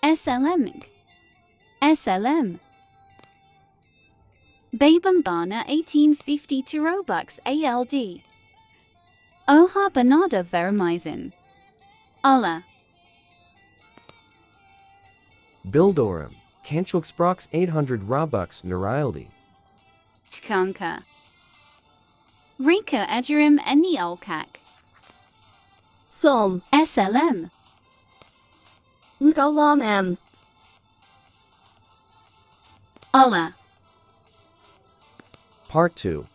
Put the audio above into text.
SLM. SLM. Babambana 1850 to Robux ALD. Oha Bernardo Veramizin. Allah. Bildorum, Kanchulksprox 800 Robux Nerildi. Tkanka. Rika Edurim Eni Olkak. Som. SLM. Ngolam M. Allah. Part 2.